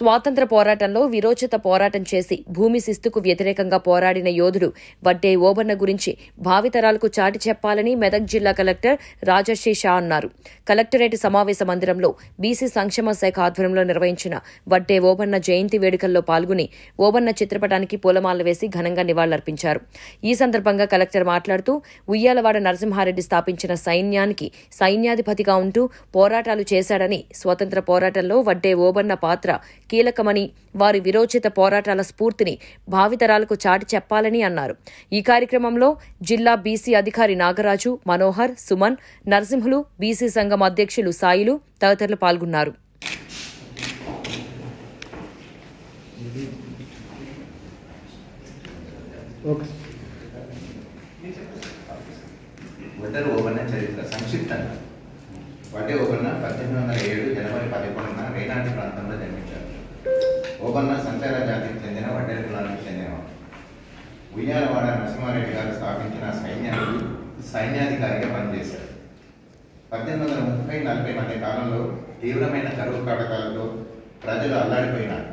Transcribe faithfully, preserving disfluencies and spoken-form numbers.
స్వాతంత్ర పోరాటంలో విరోచిత పోరాటం చేసి భూమి శిస్తుకు వ్యతిరేకంగా పోరాడిన యోధుడు వడ్డే ఓబన్న గురించి భావితరాలకు చాటి చెప్పాలని మెదక్ జిల్లా కలెక్టర్ రాజర్షి షా అన్నారు. కలెక్టరేట్ సమావేశ మందిరంలో బీసీ సంక్షేమ శాఖ ఆధ్వర్యంలో నిర్వహించిన వడ్డే ఓబన్న జయంతి వేడుకల్లో పాల్గొని ఓబన్న చిత్రపటానికి పూలమాలలు వేసి ఘనంగా నివాళులర్పించారు. ఈ సందర్భంగా కలెక్టర్ మాట్లాడుతూ ఉయ్యాలవాడ నరసింహారెడ్డి స్థాపించిన సైన్యానికి సైన్యాధిపతిగా ఉంటూ పోరాటాలు చేశాడని, స్వతంత్ర పోరాటంలో వడ్డే ఓబన్న పాత్ర కీలకమని, వారి విరోచిత పోరాటాల స్ఫూర్తిని భావితరాలకు చాటి చెప్పాలని అన్నారు. ఈ కార్యక్రమంలో జిల్లా బీసీ అధికారి నాగరాజు, మనోహర్, సుమన్, నరసింహులు, బీసీ సంఘం అధ్యక్షులు సాయిలు తదితరులు పాల్గొన్నారు. వడ్డే ఓబన్న చరిత్ర సంక్షిప్తంగా. వడ్డే ఓబన్న పద్దెనిమిది వందల ఏడు జనవరి పదకొండున రేనాటి ప్రాంతంలో జన్మించారు. ఓబన్న సంచార జాతికి చెందిన వడ్డేర కులానికి చెందినవాడు. ఉయ్యాలవాడ నరసింహారెడ్డి గారు స్థాపించిన సైన్యానికి సైన్యాధికారిగా పనిచేశారు. పద్దెనిమిది వందల ముప్పై నలభై మధ్య కాలంలో తీవ్రమైన కరువు కాటకాలతో ప్రజలు అల్లాడిపోయినారు.